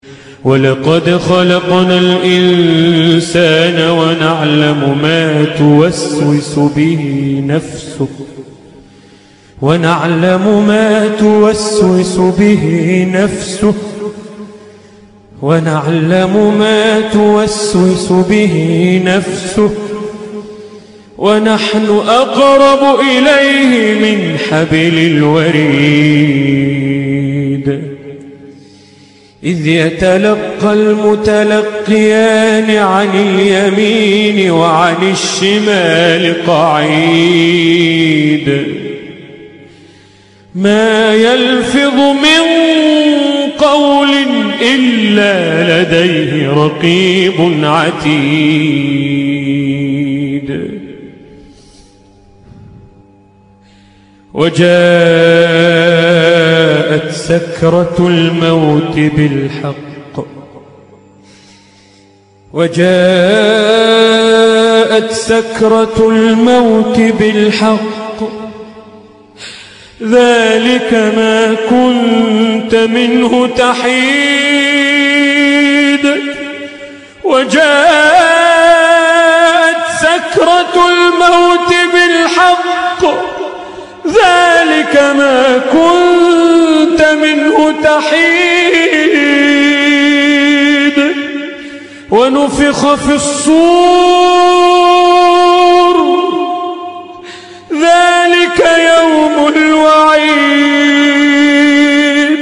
ولقد خلقنا الإنسان ونعلم ما توسوس به نفسه ونعلم ما توسوس به نفسه ونحن أقرب إليه من حبل الوريد إذ يتلقى المتلقيان عن اليمين وعن الشمال قعيد ما يلفظ من قول إلا لديه رقيب عتيد وجاءت سكرة الموت بالحق ذلك ما كنت منه تحيد وجاءت سكرة الموت بالحق ذلك ما كنت منه تحيد ونفخ في الصور ذلك يوم الوعيد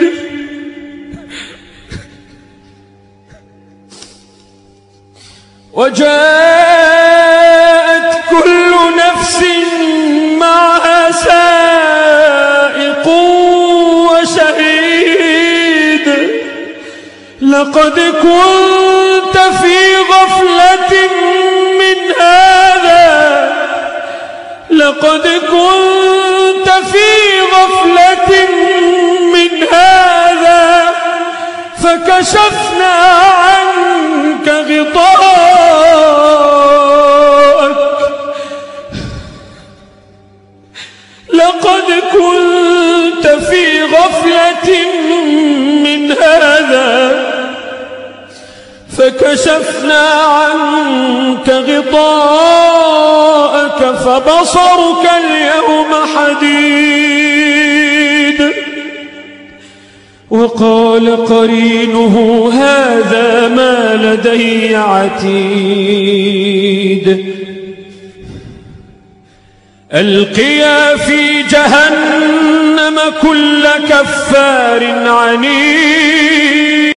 وجاءت كل نفس معها سائق وشهيد لقد كنت في غفلة من هذا فكشفنا عنك غطاءك لقد كنت في غفلة من هذا فكشفنا عنك غطاءك فبصرك اليوم حديد وقال قرينه هذا ما لدي عتيد ألقيا في جهنم كل كفار عنيد